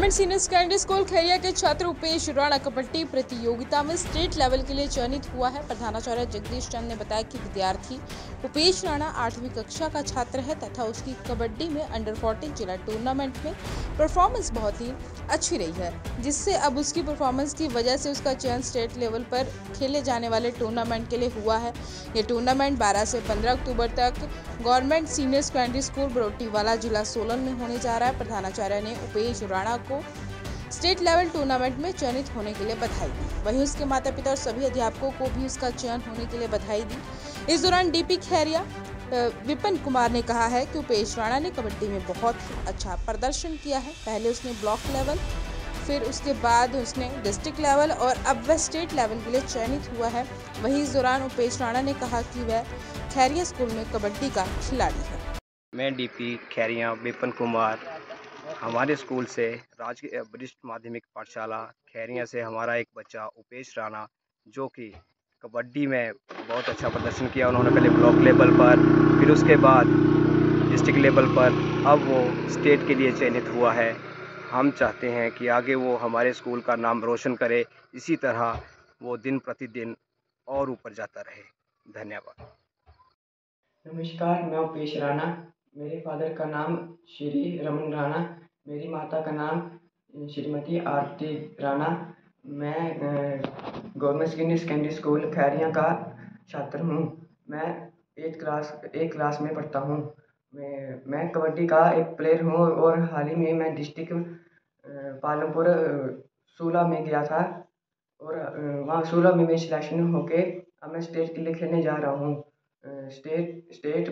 Government senior secondary school Khairiya के छात्र उपेश राणा कबड्डी प्रतियोगिता में स्टेट लेवल के लिए चयनित हुआ है। प्रधानाचार्य जगदीश चंद ने बताया कि विद्यार्थी उपेश राणा 8वीं कक्षा का छात्र है तथा उसकी कबड्डी में अंडर 14 जिला टूर्नामेंट में परफॉर्मेंस बहुत ही अच्छी रही है, जिससे अब उसकी परफॉर्मेंस की वजह से उसका चयन स्टेट लेवल पर खेले जाने वाले टूर्नामेंट के लिए हुआ है। ये टूर्नामेंट 12 से 15 अक्टूबर तक government senior secondary school Barotiwala जिला सोलन में होने जा रहा है। प्रधानाचार्य ने उपेश राणा को स्टेट लेवल टूर्नामेंट में चयनित होने के लिए बधाई दी। वहीं उसके माता पिता और सभी अध्यापकों को भी उसका चयन होने के लिए बधाई दी। इस दौरान डीपी खैरिया विपिन कुमार ने कहा है कि उपेश राणा ने कबड्डी में बहुत अच्छा प्रदर्शन किया है। पहले उसने ब्लॉक लेवल, फिर उसके बाद उसने डिस्ट्रिक्ट लेवल और अब वह स्टेट लेवल के लिए चयनित हुआ है। वहीं इस दौरान उपेश राणा ने कहा कि वह खैरिया स्कूल में कबड्डी का खिलाड़ी है। मैं डीपी खैरिया विपिन कुमार, हमारे स्कूल से राजकीय वरिष्ठ माध्यमिक पाठशाला खैरिया से हमारा एक बच्चा उपेश राणा, जो कि कबड्डी में बहुत अच्छा प्रदर्शन किया। उन्होंने पहले ब्लॉक लेवल पर, फिर उसके बाद डिस्ट्रिक्ट लेवल पर, अब वो स्टेट के लिए चयनित हुआ है। हम चाहते हैं कि आगे वो हमारे स्कूल का नाम रोशन करे, इसी तरह वो दिन प्रतिदिन और ऊपर जाता रहे। धन्यवाद। नमस्कार, मैं उपेश राणा। मेरे फादर का नाम श्री रमन राणा, मेरी माता का नाम श्रीमती आरती राणा। मैं government senior secondary school Khairiya का छात्र हूँ। मैं एक क्लास में पढ़ता हूँ। मैं कबड्डी का एक प्लेयर हूँ और हाल ही में मैं डिस्ट्रिक्ट पालमपुर सूला में गया था और वहाँ सूला में मेरी सिलेक्शन होके अब मैं स्टेट के लिए खेलने जा रहा हूँ। स्टेट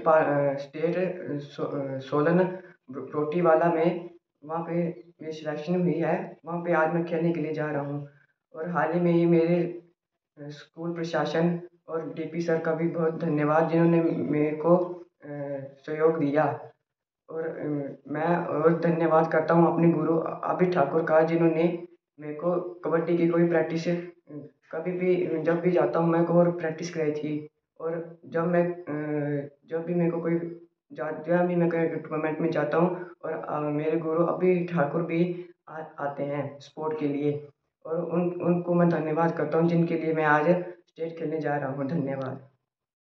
सोलन बरोटीवाला में वहाँ पे मेरी सिलेक्शन हुई है। वहाँ पे आज मैं खेलने के लिए जा रहा हूँ और हाल ही में ही मेरे स्कूल प्रशासन और डीपी सर का भी बहुत धन्यवाद, जिन्होंने मेरे को सहयोग दिया। और मैं और धन्यवाद करता हूँ अपने गुरु अभी ठाकुर का, जिन्होंने मेरे को कबड्डी की कोई प्रैक्टिस कभी भी जब भी जाता हूँ मैं को और प्रैक्टिस कराई थी। और जब भी मेरे को कोई जब भी मैं टूर्नामेंट में जाता हूँ और मेरे गुरु अभी ठाकुर भी आते हैं स्पोर्ट के लिए और उनको मैं धन्यवाद करता हूँ, जिनके लिए मैं आज स्टेट खेलने जा रहा हूँ। धन्यवाद।